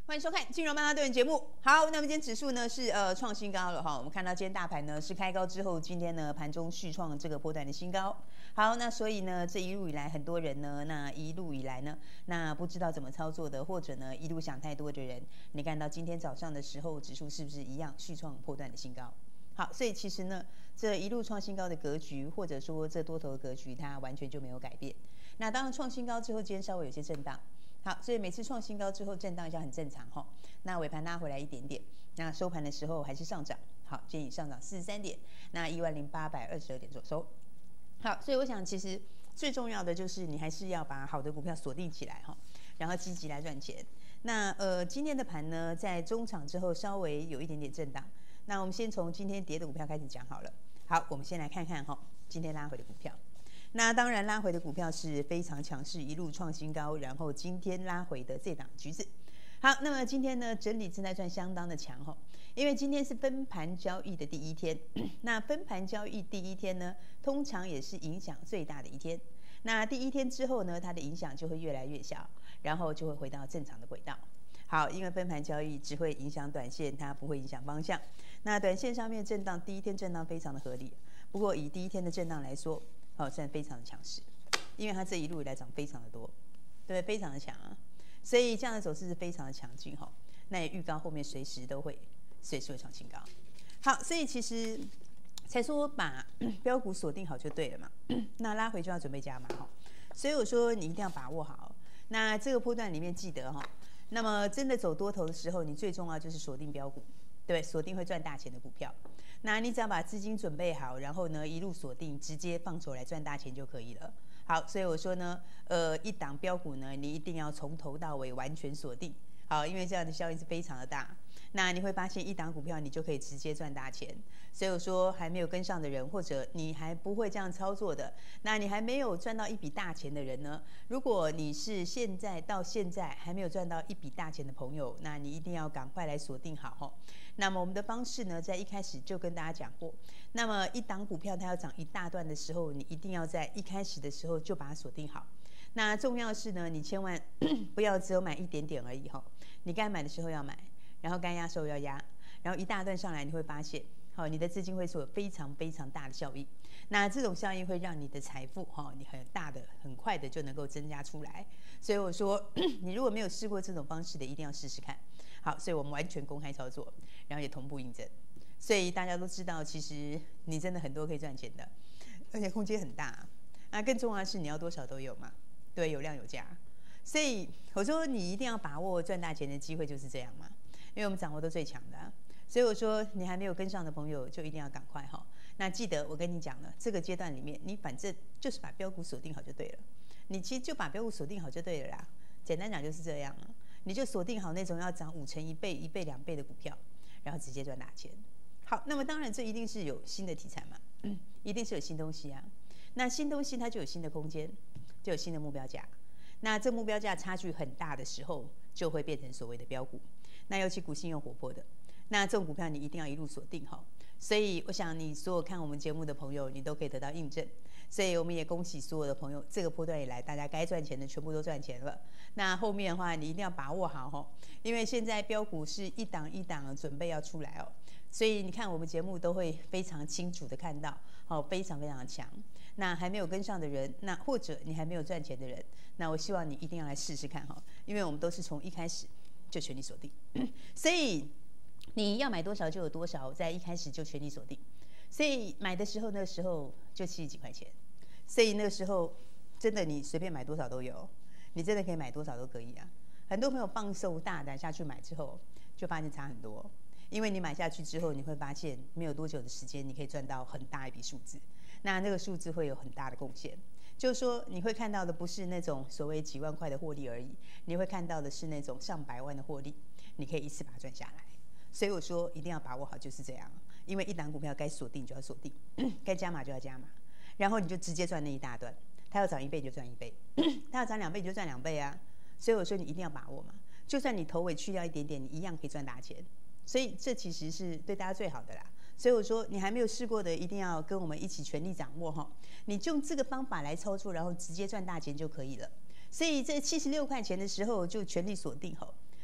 欢迎收看《金融曼哈顿》节目。好，那么今天指数呢是创新高了哈。我们看到今天大盘呢是开高之后，今天呢盘中续创这个波段的新高。好，那所以呢这一路以来，很多人呢，那不知道怎么操作的，或者呢一路想太多的人，你看到今天早上的时候，指数是不是一样续创波段的新高？好，所以其实呢，这一路创新高的格局，或者说这多头的格局，它完全就没有改变。那当然创新高之后，今天稍微有些震荡。好，所以每次创新高之后震荡一下很正常哈。那尾盘拉回来一点点，那收盘的时候还是上涨。好，建议上涨43点，那10822点左收。好，所以我想其实最重要的就是你还是要把好的股票锁定起来哈，然后积极来赚钱。那今天的盘呢，在中场之后稍微有一点点震荡。那我们先从今天跌的股票开始讲好了。好，我们先来看看哈，今天拉回的股票。那当然，拉回的股票是非常强势，一路创新高，然后今天拉回的这档橘子。好，那么今天呢，整理正在算相当的强哈，因为今天是分盘交易的第一天。那分盘交易第一天呢，通常也是影响最大的一天。那第一天之后呢，它的影响就会越来越小，然后就会回到正常的轨道。好，因为分盘交易只会影响短线，它不会影响方向。那短线上面震荡，第一天震荡非常的合理。不过以第一天的震荡来说，算非常的强势，因为它这一路以来涨非常的多，对不对？非常的强啊，所以这样的走势是非常的强劲哈。那也预告后面随时会创新高。好，所以其实才说把标股锁定好就对了嘛。那拉回就要准备加码哈。所以我说你一定要把握好。那这个波段里面记得哈，那么真的走多头的时候，你最重要就是锁定标股，对，锁定会赚大钱的股票。那你只要把资金准备好，然后呢一路锁定，直接放手来赚大钱就可以了。好，所以我说呢，一档标股呢，你一定要从头到尾完全锁定。好，因为这样的效应是非常的大。那你会发现一档股票你就可以直接赚大钱。所以我说还没有跟上的人，或者你还不会这样操作的，那你还没有赚到一笔大钱的人呢？如果你是现在到现在还没有赚到一笔大钱的朋友，那你一定要赶快来锁定好哈。那么我们的方式呢，在一开始就跟大家讲过。那么一档股票它要涨一大段的时候，你一定要在一开始的时候就把它锁定好。那重要是呢，你千万不要只有买一点点而已哈。你该买的时候要买，然后该压的时候要压，然后一大段上来你会发现，好，你的资金会有非常非常大的效益。那这种效应会让你的财富哈，你很快的就能够增加出来。所以我说，你如果没有试过这种方式的，一定要试试看。好，所以我们完全公开操作，然后也同步印证。所以大家都知道，其实你真的很多可以赚钱的，而且空间很大。那更重要的是你要多少都有嘛，对，有量有价。所以我说你一定要把握赚大钱的机会，就是这样嘛，因为我们掌握都最强的啊。所以我说你还没有跟上的朋友，就一定要赶快哈。那记得我跟你讲了，这个阶段里面，你反正就是把标股锁定好就对了。你其实就把标股锁定好就对了啦。简单讲就是这样了。你就锁定好那种要涨5成、1倍、1倍、2倍的股票，然后直接赚大钱。好，那么当然这一定是有新的题材嘛，一定是有新东西啊。那新东西它就有新的空间，就有新的目标价。那这目标价差距很大的时候，就会变成所谓的标股。那尤其股性又活泼的，那这种股票你一定要一路锁定哈。所以我想你所有看我们节目的朋友，你都可以得到印证。所以我们也恭喜所有的朋友，这个波段以来，大家该赚钱的全部都赚钱了。那后面的话，你一定要把握好哈，因为现在标股是一档一档准备要出来哦。所以你看我们节目都会非常清楚的看到，非常非常的强。那还没有跟上的人，那或者你还没有赚钱的人，那我希望你一定要来试试看哈，因为我们都是从一开始就全力锁定，所以你要买多少就有多少，在一开始就全力锁定。所以买的时候那个时候就70几块钱，所以那个时候真的你随便买多少都有，你真的可以买多少都可以啊。很多朋友放手大胆下去买之后，就发现差很多。因为你买下去之后，你会发现没有多久的时间，你可以赚到很大一笔数字。那个数字会有很大的贡献，就是说你会看到的不是那种所谓几万块的获利而已，你会看到的是那种上百万的获利，你可以一次把它赚下来。所以我说一定要把握好，就是这样。因为一档股票该锁定就要锁定，该加码就要加码，然后你就直接赚那一大段。它要涨1倍就赚1倍，它要涨2倍就赚2倍啊。所以我说你一定要把握嘛，就算你头尾去掉一点点，你一样可以赚大钱。所以这其实是对大家最好的啦。所以我说你还没有试过的，一定要跟我们一起全力掌握哈。你就用这个方法来操作，然后直接赚大钱就可以了。所以这76块钱的时候就全力锁定哈。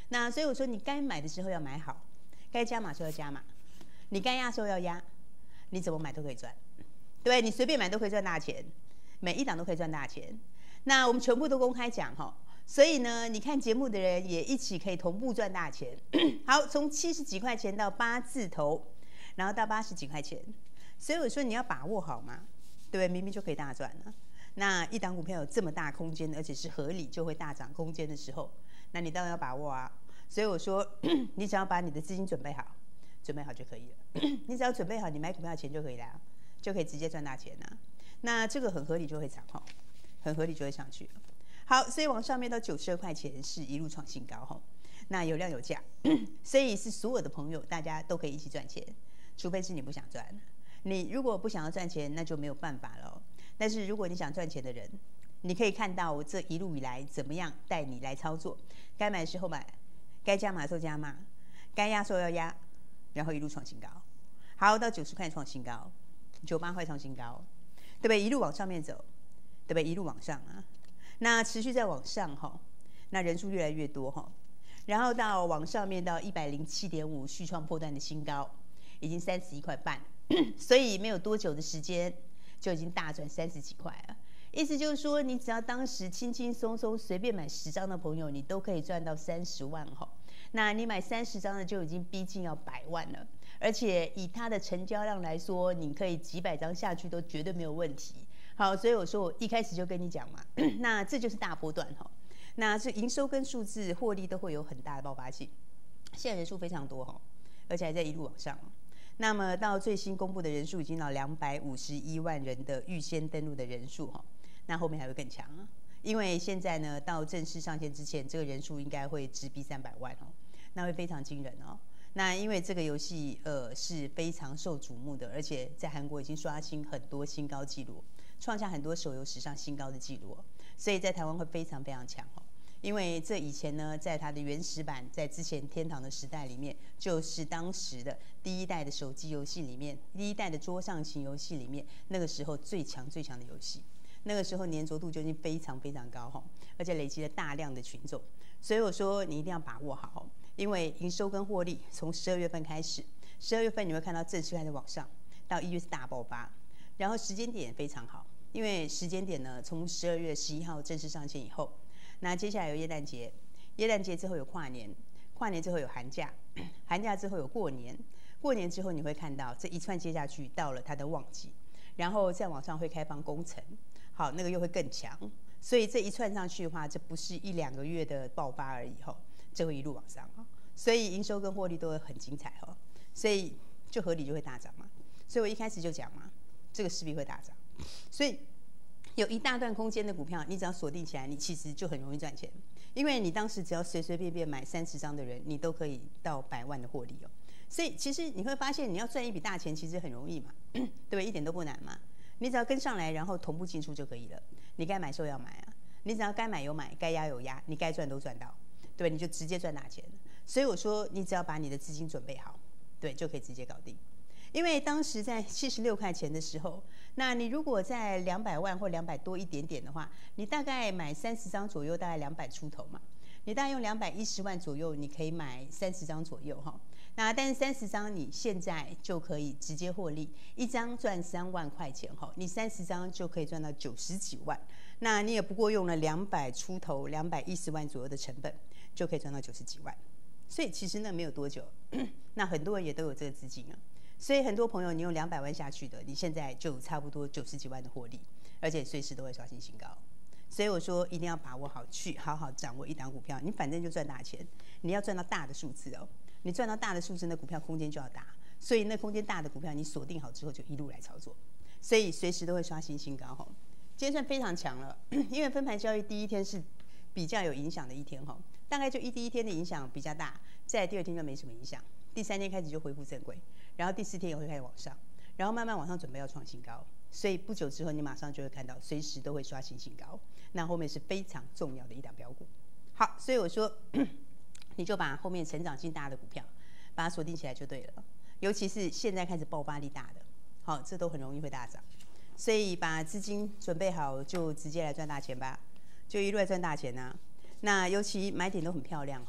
那所以我说，你该买的时候要买好，该加码时候要加码，你该压的时候要压，你怎么买都可以赚，对，你随便买都可以赚大钱，每一档都可以赚大钱。那我们全部都公开讲哈，所以呢，你看节目的人也一起可以同步赚大钱。好，从70几块钱到8字头，然后到80几块钱，所以我说你要把握好嘛，对不对？明明就可以大赚了。那一档股票有这么大空间，而且是合理就会大涨空间的时候，那你当然要把握啊。所以我说，你只要把你的资金准备好就可以了。你只要准备好，你买股票的钱就可以了，就可以直接赚大钱啊。那这个很合理就会涨哈，很合理就会上去了。好，所以往上面到92块钱是一路创新高哈。那有量有价，所以是所有的朋友大家都可以一起赚钱，除非是你不想赚。你如果不想要赚钱，那就没有办法了。但是如果你想赚钱的人，你可以看到我这一路以来怎么样带你来操作，该买的时候买，该加码的时候加码，该压的时候要压，然后一路创新高。好，到90块创新高，98块创新高，对不对？一路往上面走，对不对？一路往上啊，那持续在往上哈，那人数越来越多哈，然后到往上面到107.5续创波段的新高，已经31块半，所以没有多久的时间就已经大赚30几块了。意思就是说，你只要当时轻轻松松随便买10张的朋友，你都可以赚到30万哈。那你买30张的就已经逼近要100万了，而且以它的成交量来说，你可以几百张下去都绝对没有问题。好，所以我说我一开始就跟你讲嘛，那这就是大波段哈。那这营收跟数字获利都会有很大的爆发性，现在人数非常多哈，而且还在一路往上。那么到最新公布的人数已经到251万人的预先登录的人数哈，那后面还会更强啊，因为现在呢到正式上线之前，这个人数应该会直逼300万哦，那会非常惊人哦。那因为这个游戏是非常受瞩目的，而且在韩国已经刷新很多新高纪录，创下很多手游史上新高的纪录，所以在台湾会非常非常强哦。因为这以前呢，在它的原始版，在之前天堂的时代里面，就是当时的第一代的手机游戏里面，第一代的桌上型游戏里面，那个时候最强最强的游戏，那个时候粘着度就已经非常非常高哈，而且累积了大量的群众，所以我说你一定要把握好，因为营收跟获利从12月份开始，12月份你会看到正式开始往上，到1月是大爆发，然后时间点也非常好，因为时间点呢，从12月11号正式上线以后。那接下来有耶诞节，耶诞节之后有跨年，跨年之后有寒假，寒假之后有过年，过年之后你会看到这一串接下去到了它的旺季，然后再往上会开放工程，好，那个又会更强，所以这一串上去的话，这不是1、2个月的爆发而已哈，这会一路往上哈，所以营收跟获利都会很精彩哈，所以就合理就会大涨嘛，所以我一开始就讲嘛，这个势必会大涨，所以。有一大段空间的股票，你只要锁定起来，你其实就很容易赚钱，因为你当时只要随随便便买30张的人，你都可以到100万的获利哦。所以其实你会发现，你要赚一笔大钱其实很容易嘛，对不对？一点都不难嘛，你只要跟上来，然后同步进出就可以了。你该买时候要买啊，你只要该买有买，该压有压，你该赚都赚到，对，你就直接赚大钱。所以我说，你只要把你的资金准备好，对，就可以直接搞定。因为当时在76块钱的时候，那你如果在200万或200多一点点的话，你大概买30张左右，大概200出头嘛。你大概用210万左右，你可以买30张左右哈。那但是30张你现在就可以直接获利，一张赚3万块钱哈，你30张就可以赚到90几万。那你也不过用了200出头、210万左右的成本，就可以赚到90几万。所以其实那没有多久，那很多人也都有这个资金啊。所以很多朋友，你用200万下去的，你现在就差不多90几万的获利，而且随时都会刷新新高。所以我说一定要把握好，去好好掌握一档股票，你反正就赚大钱，你要赚到大的数字哦。你赚到大的数字，那股票空间就要大，所以那空间大的股票你锁定好之后，就一路来操作，所以随时都会刷新新高哈。今天算非常强了，因为分盘交易第一天是比较有影响的一天哈，大概就第一天的影响比较大，再来第2天就没什么影响，第3天开始就恢复正轨。然后第4天也会开始往上，然后慢慢往上准备要创新高，所以不久之后你马上就会看到，随时都会刷新新高。那后面是非常重要的一档标股。好，所以我说，你就把后面成长性大的股票，把它锁定起来就对了。尤其是现在开始爆发力大的，好，这都很容易会大涨。所以把资金准备好，就直接来赚大钱吧，就一路来赚大钱啊。那尤其买点都很漂亮哈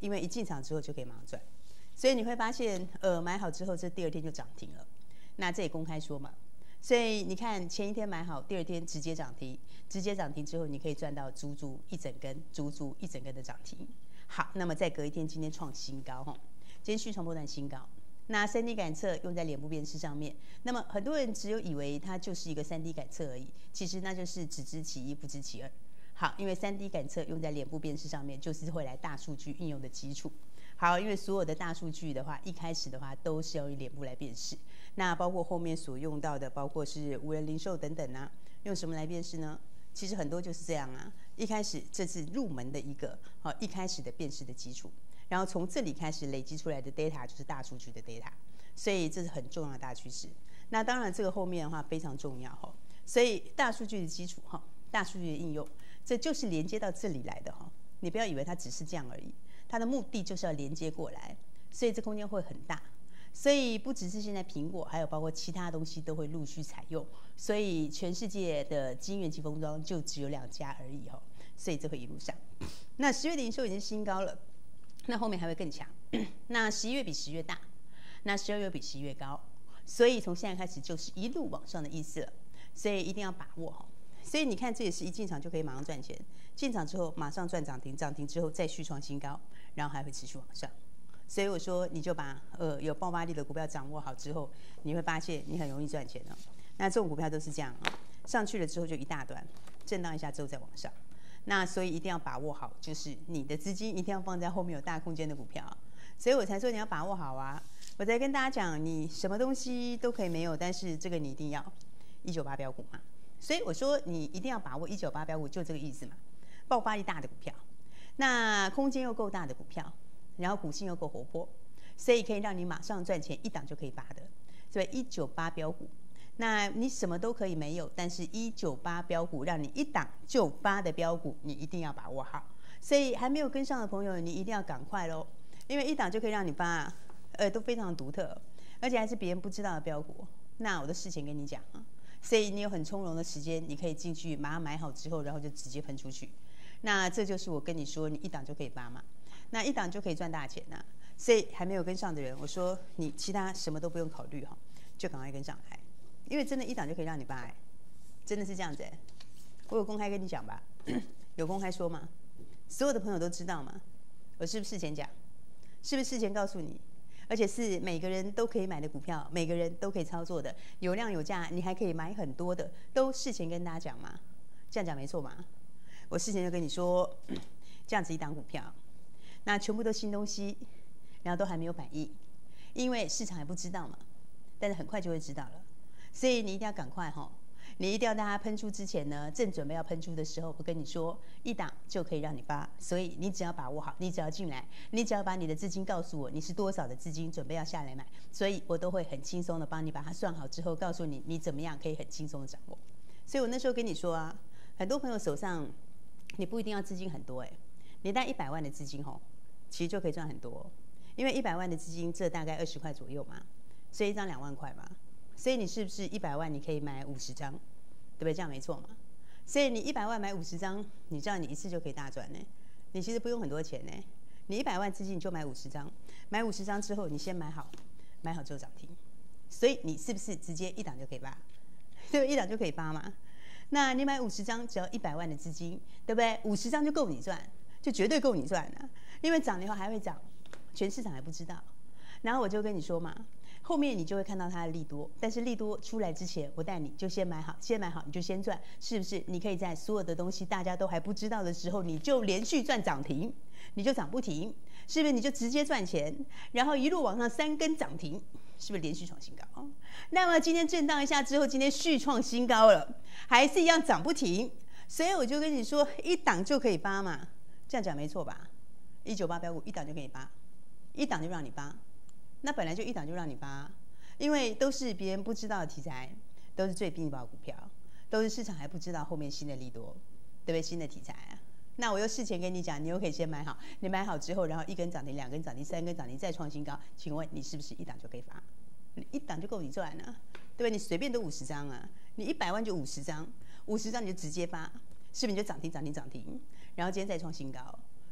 因为一进场之后就可以马上赚。所以你会发现，买好之后，这第二天就涨停了。那这也公开说嘛。所以你看，前一天买好，第二天直接涨停，直接涨停之后，你可以赚到足足一整根的涨停。好，那么再隔一天，今天创新高哈，今天续创波段新高。那3D 感测用在脸部辨识上面，那么很多人只有以为它就是一个3D 感测而已，其实那就是只知其一不知其二。好，因为3D 感测用在脸部辨识上面，就是未来大数据应用的基础。好，因为所有的大数据的话，一开始的话都是要用脸部来辨识。那包括后面所用到的，包括是无人零售等等啊，用什么来辨识呢？其实很多就是这样啊。一开始这是入门的一个一开始的辨识的基础，然后从这里开始累积出来的 data 就是大数据的 data， 所以这是很重要的大趋势。那当然这个后面的话非常重要哈，所以大数据的基础哈，大数据的应用，这就是连接到这里来的哈。你不要以为它只是这样而已，它的目的就是要连接过来，所以这空间会很大。所以不只是现在苹果，还有包括其他东西都会陆续采用。所以全世界的晶圆及封装就只有2家而已哦。所以这会一路上，那10月的营收已经新高了，那后面还会更强。那11月比10月大，那12月比11月高，所以从现在开始就是一路往上的意思了。所以一定要把握哈。所以你看，这也是一进场就可以马上赚钱，进场之后马上赚涨停，涨停之后再续创新高，然后还会持续往上。所以我说，你就把有爆发力的股票掌握好之后，你会发现你很容易赚钱的。那这种股票都是这样啊，上去了之后就一大段，震荡一下之后再往上。那所以一定要把握好，就是你的资金一定要放在后面有大空间的股票。所以我才说你要把握好啊。我在跟大家讲，你什么东西都可以没有，但是这个你一定要198标股嘛。所以我说你一定要把握198标股，就这个意思嘛。爆发力大的股票，那空间又够大的股票。然后股性又够活泼，所以可以让你马上赚钱，一档就可以拔的。所以198标股，那你什么都可以没有，但是198标股让你一档就拔的标股，你一定要把握好。所以还没有跟上的朋友，你一定要赶快咯，因为一档就可以让你拔，都非常独特，而且还是别人不知道的标股。那我的事前跟你讲啊，所以你有很从容的时间，你可以进去马上买好之后，然后就直接喷出去。那这就是我跟你说，你一档就可以拔嘛。那一档就可以赚大钱呐、所以还没有跟上的人，我说你其他什么都不用考虑哈，就赶快跟上来，因为真的一档就可以让你拔，真的是这样子。我有公开跟你讲吧，有公开说吗？所有的朋友都知道吗？我是不是事前讲？是不是事前告诉你？而且是每个人都可以买的股票，每个人都可以操作的，有量有价，你还可以买很多的，都事前跟大家讲嘛？这样讲没错嘛？我事前就跟你说，这样子一档股票。那全部都新东西，然后都还没有反应，因为市场还不知道嘛，但是很快就会知道了，所以你一定要赶快哈，你一定要在它喷出之前呢，正准备要喷出的时候，我跟你说，一档就可以让你发，所以你只要把握好，你只要进来，你只要把你的资金告诉我，你是多少的资金准备要下来买，所以我都会很轻松的帮你把它算好之后，告诉你你怎么样可以很轻松的掌握。所以我那时候跟你说啊，很多朋友手上你不一定要资金很多你带100万的资金其实就可以赚很多，因为100万的资金这大概20块左右嘛，所以一张2万块嘛，所以你是不是100万你可以买50张，对不对？这样没错嘛。所以你100万买50张，你知道你一次就可以大赚呢。你其实不用很多钱呢，你100万资金你就买50张，买50张之后你先买好，买好之后涨停，所以你是不是直接一档就可以拔？对不对？一档就可以拔嘛。那你买50张，只要100万的资金，对不对？50张就够你赚，就绝对够你赚了。因为涨了以后还会涨，全市场还不知道。然后我就跟你说嘛，后面你就会看到它的利多，但是利多出来之前，我带你就先买好，先买好你就先赚，是不是？你可以在所有的东西大家都还不知道的时候，你就连续赚涨停，你就涨不停，是不是？你就直接赚钱，然后一路往上3根涨停，是不是连续创新高？那么今天震荡一下之后，今天续创新高了，还是一样涨不停，所以我就跟你说，一档就可以拔嘛，这样讲没错吧？198标股一档就可以拔，一档就让你拔，那本来就一档就让你拔，因为都是别人不知道的题材，都是最劲爆的股票，都是市场还不知道后面新的利多，对不对？新的题材啊，那我又事前跟你讲，你又可以先买好，你买好之后，然后1根涨停、2根涨停、3根涨停再创新高，请问你是不是一档就可以拔？一档就够你赚了，对不对？你随便都50张啊，你100万就50张，50张你就直接拔，是不是你就涨停涨停涨停，然后今天再创新高？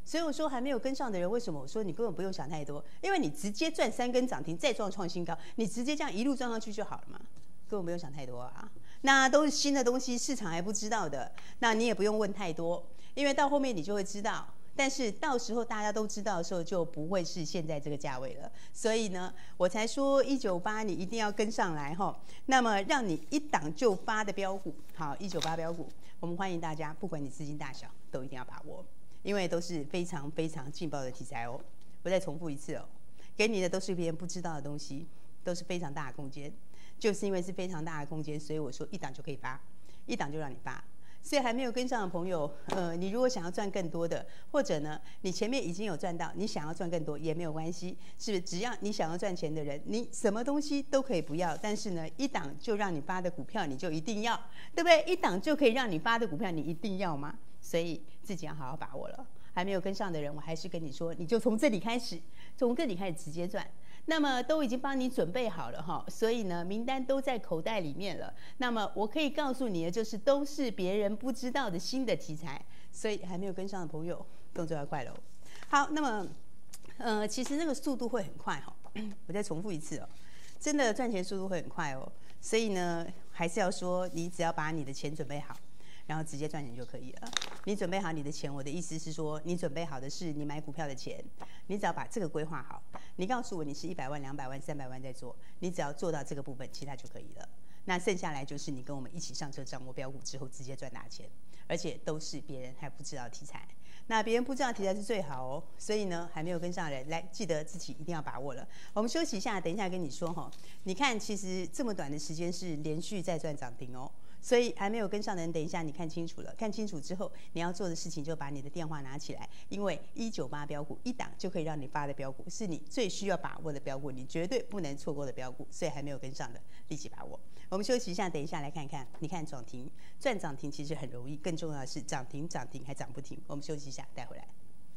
所以我说还没有跟上的人，为什么我说你根本不用想太多？因为你直接赚3根涨停，再创新高，你直接这样一路赚上去就好了嘛，根本不用想太多啊。那都是新的东西，市场还不知道的，那你也不用问太多，因为到后面你就会知道。但是到时候大家都知道的时候，就不会是现在这个价位了。所以呢，我才说198你一定要跟上来哈。那么让你一档就发的标股，好，198标股，我们欢迎大家，不管你资金大小，都一定要把握。因为都是非常非常劲爆的题材哦，我再重复一次哦，给你的都是别人不知道的东西，都是非常大的空间，就是因为是非常大的空间，所以我说一档就可以发，一档就让你发。所以还没有跟上的朋友，你如果想要赚更多的，或者呢，你前面已经有赚到，你想要赚更多也没有关系，是不是？只要你想要赚钱的人，你什么东西都可以不要，但是呢，一档就让你发的股票你就一定要，对不对？一档就可以让你发的股票你一定要吗？所以自己要好好把握了。还没有跟上的人，我还是跟你说，你就从这里开始，从这里开始直接赚。那么都已经帮你准备好了哈，所以呢，名单都在口袋里面了。那么我可以告诉你的就是，都是别人不知道的新的题材。所以还没有跟上的朋友，动作要快喽。好，那么其实那个速度会很快哈。我再重复一次哦，真的赚钱速度会很快哦。所以呢，还是要说，你只要把你的钱准备好。然后直接赚钱就可以了。你准备好你的钱，我的意思是说，你准备好的是你买股票的钱，你只要把这个规划好。你告诉我你是100万、200万、300万在做，你只要做到这个部分，其他就可以了。那剩下来就是你跟我们一起上车掌握标股之后，直接赚大钱，而且都是别人还不知道的题材。那别人不知道的题材是最好哦，所以呢，还没有跟上的人，来记得自己一定要把握了。我们休息一下，等一下跟你说哈。你看，其实这么短的时间是连续在赚涨停哦。所以还没有跟上的人，等一下你看清楚了，看清楚之后，你要做的事情就把你的电话拿起来，因为198标股一档就可以让你发的标股，是你最需要把握的标股，你绝对不能错过的标股。所以还没有跟上的，立即把握。我们休息一下，等一下来看看，你看涨停赚涨停其实很容易，更重要的是涨停还涨不停。我们休息一下，带回来。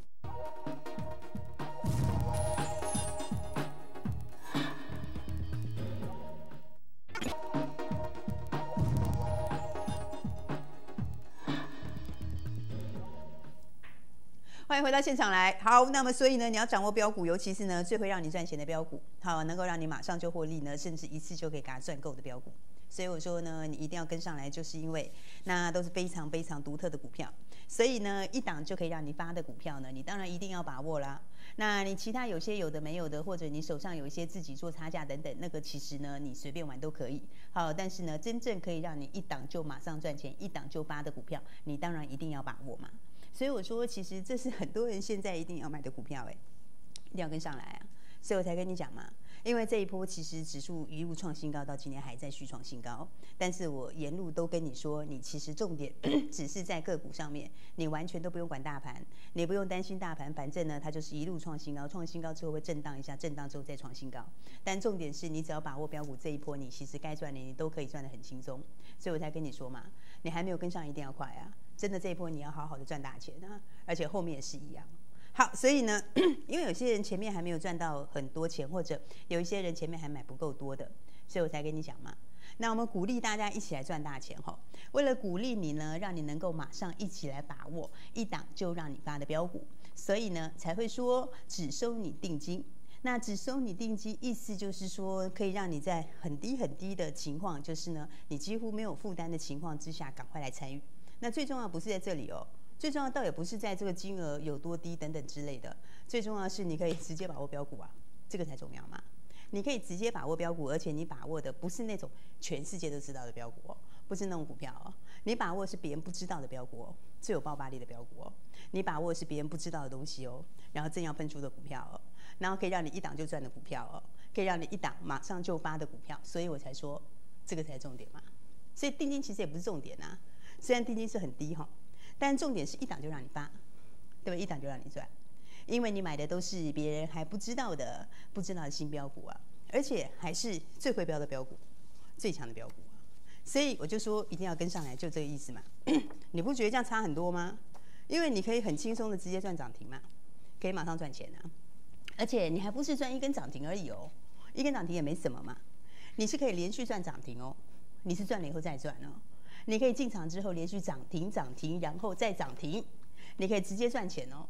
欢迎回到现场来。好，那么所以呢，你要掌握标股，尤其是呢最会让你赚钱的标股，好，能够让你马上就获利呢，甚至一次就可以给它赚够的标股。所以我说呢，你一定要跟上来，就是因为那都是非常非常独特的股票。所以呢，一档就可以让你发的股票呢，你当然一定要把握啦。那你其他有些有的没有的，或者你手上有一些自己做差价等等，那个其实呢，你随便玩都可以。好，但是呢，真正可以让你一档就马上赚钱，一档就发的股票，你当然一定要把握嘛。所以我说，其实这是很多人现在一定要买的股票，一定要跟上来啊！所以我才跟你讲嘛，因为这一波其实指数一路创新高，到今天还在续创新高。但是我沿路都跟你说，你其实重点只是在个股上面，你完全都不用管大盘，你不用担心大盘，反正呢它就是一路创新高，创新高之后会震荡一下，震荡之后再创新高。但重点是你只要把握标股这一波，你其实该赚的你都可以赚得很轻松。所以我才跟你说嘛，你还没有跟上，一定要快啊！真的这一波你要好好的赚大钱啊，而且后面也是一样。好，所以呢，因为有些人前面还没有赚到很多钱，或者有一些人前面还买不够多的，所以我才跟你讲嘛。那我们鼓励大家一起来赚大钱哈。为了鼓励你呢，让你能够马上一起来把握一档就让你发的标股，所以呢才会说只收你定金。那只收你定金，意思就是说可以让你在很低很低的情况，就是呢你几乎没有负担的情况之下，赶快来参与。那最重要不是在这里哦。最重要倒也不是在这个金额有多低等等之类的，最重要的是你可以直接把握标股啊，这个才重要嘛。你可以直接把握标股，而且你把握的不是那种全世界都知道的标股哦，不是那种股票哦，你把握的是别人不知道的标股哦，最有爆发力的标股哦，你把握的是别人不知道的东西哦，然后正要喷出的股票哦，然后可以让你一档就赚的股票哦，可以让你一档马上就发的股票，所以我才说这个才是重点嘛。所以定金其实也不是重点啊，虽然定金是很低哈。但重点是一档就让你发，对吧？一档就让你赚，因为你买的都是别人还不知道的新标股啊，而且还是最会标的标股，最强的标股啊。所以我就说一定要跟上来，就这个意思嘛。你不觉得这样差很多吗？因为你可以很轻松的直接赚涨停嘛，可以马上赚钱啊，而且你还不是赚一根涨停而已哦，一根涨停也没什么嘛，你是可以连续赚涨停哦，你是赚了以后再赚哦。你可以进场之后连续涨停，然后再涨停，你可以直接赚钱哦。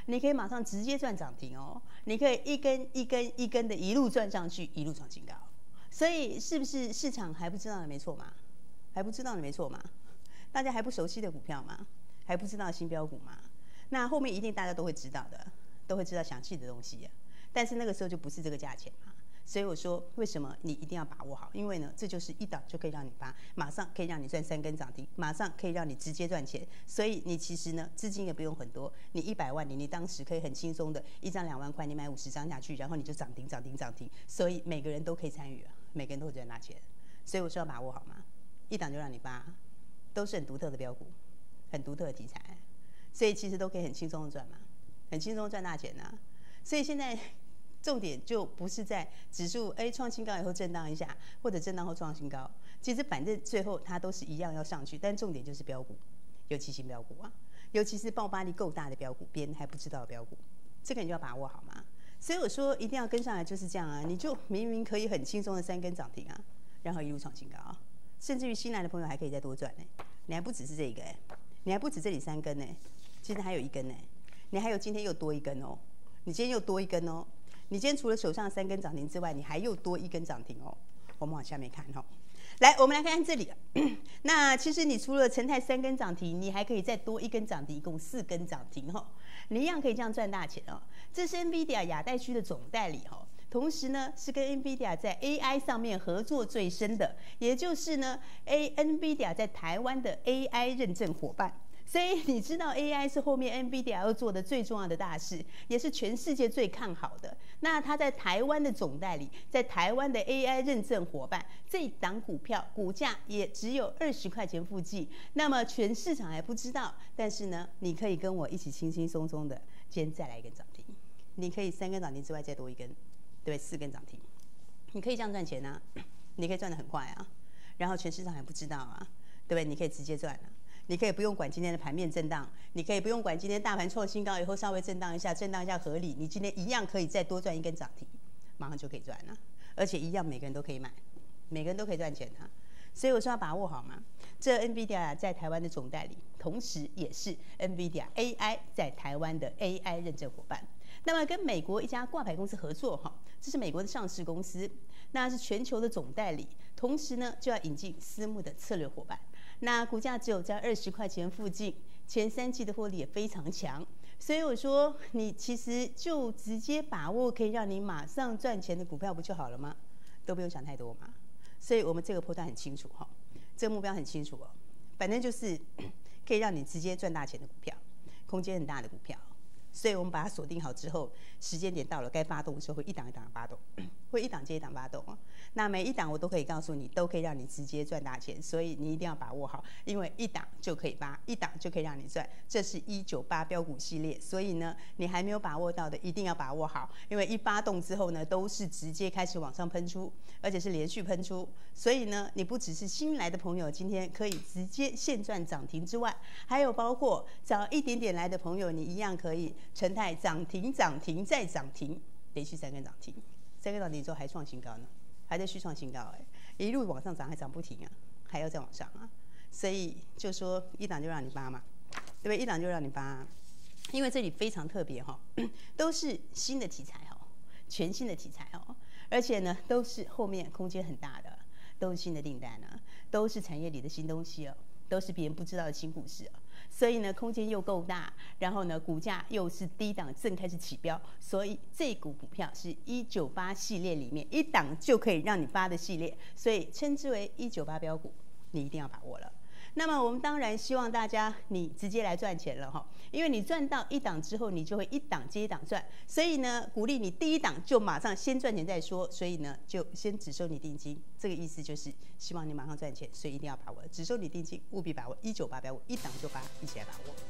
你可以马上直接赚涨停哦，你可以一根一根一根的一路赚上去，一路创新高。所以是不是市场还不知道的没错嘛？还不知道的没错嘛？大家还不熟悉的股票嘛？还不知道新标股嘛？那后面一定大家都会知道的，都会知道详细的东西。但是那个时候就不是这个价钱嘛。所以我说，为什么你一定要把握好？因为呢，这就是一档就可以让你马上可以让你赚3根涨停，马上可以让你直接赚钱。所以你其实呢，资金也不用很多，你100万你当时可以很轻松的一张2万块，你买50张下去，然后你就涨停涨停涨停。所以每个人都可以参与，每个人都会赚大钱。所以我说要把握好嘛，一档就让你扒，都是很独特的标股，很独特的题材，所以其实都可以很轻松的赚嘛，很轻松的赚大钱啊。所以现在。重点就不是在指数创新高以后震荡一下，或者震荡后创新高，其实反正最后它都是一样要上去，但重点就是标股，尤其新标股啊，尤其是爆发力够大的标股，别人还不知道的标股，这个你就要把握好嘛。所以我说一定要跟上来就是这样啊，你就明明可以很轻松的3根涨停啊，然后一路创新高啊，甚至于新来的朋友还可以再多赚呢，你还不只是这个你还不止这里3根呢，其实还有1根呢，你还有今天又多1根哦，你今天又多1根哦。你今天除了手上3根涨停之外，你还又多1根涨停哦。我们往下面看哈，来，我们来看看这里。那其实你除了成泰3根涨停，你还可以再多1根涨停，一共4根涨停哈。你一样可以这样赚大钱哦。这是 NVIDIA 亚太区的总代理哈，同时呢是跟 NVIDIA 在 AI 上面合作最深的，也就是呢 NVIDIA 在台湾的 AI 认证伙伴。所以你知道 AI 是后面 NVIDIA 要做的最重要的大事，也是全世界最看好的。那它在台湾的总代理，在台湾的 AI 认证伙伴，这档股票股价也只有20块钱附近。那么全市场还不知道，但是呢，你可以跟我一起轻轻松松的，今天再来1根涨停。你可以3根涨停之外再多1根，对不对？4根涨停，你可以这样赚钱啊，你可以赚得很快啊。然后全市场还不知道啊，对不对？你可以直接赚啊。你可以不用管今天的盘面震荡，你可以不用管今天大盘创新高以后稍微震荡一下合理，你今天一样可以再多赚1根涨停，马上就可以赚了，而且一样每个人都可以买，每个人都可以赚钱啊。所以我说要把握好嘛。这 NVIDIA 在台湾的总代理，同时也是 NVIDIA AI 在台湾的 AI 认证伙伴。那么跟美国一家挂牌公司合作哈，这是美国的上市公司，那是全球的总代理，同时呢就要引进私募的策略伙伴。那股价只有在20块钱附近，前3季的获利也非常强，所以我说你其实就直接把握可以让你马上赚钱的股票不就好了吗？都不用想太多嘛。所以我们这个波段很清楚哈，这个目标很清楚哦，反正就是可以让你直接赚大钱的股票，空间很大的股票。所以我们把它锁定好之后，时间点到了，该发动的时候会一档一档的发动，会一档接一档发动哦。那每一档我都可以告诉你，都可以让你直接赚大钱，所以你一定要把握好，因为一档就可以发，一档就可以让你赚。这是198标股系列，所以呢，你还没有把握到的一定要把握好，因为一发动之后呢，都是直接开始往上喷出，而且是连续喷出。所以呢，你不只是新来的朋友今天可以直接现赚涨停之外，还有包括早一点点来的朋友，你一样可以。成泰涨停涨停再涨停，连续3根涨停，3根涨停之后还创新高呢，还在续创新高一路往上涨还涨不停啊，还要再往上啊，所以就说一档就让你扒嘛，对不对？一档就让你扒，因为这里非常特别哈，都是新的题材哈，全新的题材哦，而且呢都是后面空间很大的，都是新的订单啊，都是产业里的新东西哦，都是别人不知道的新故事哦。所以呢，空间又够大，然后呢，股价又是低档正开始起标，所以这股股票是198系列里面一档就可以让你发的系列，所以称之为198标股，你一定要把握了。那么我们当然希望大家你直接来赚钱了哈，因为你赚到一档之后，你就会一档接一档赚，所以呢，鼓励你第一档就马上先赚钱再说，所以呢，就先只收你定金，这个意思就是希望你马上赚钱，所以一定要把握，只收你定金，务必把握198标股，一档就把一起来把握。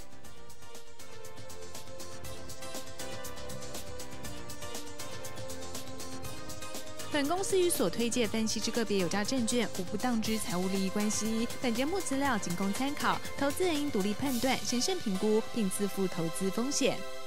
本公司与所推介分析之个别有价证券无不当之财务利益关系。本节目资料仅供参考，投资人应独立判断、审慎评估，并自负投资风险。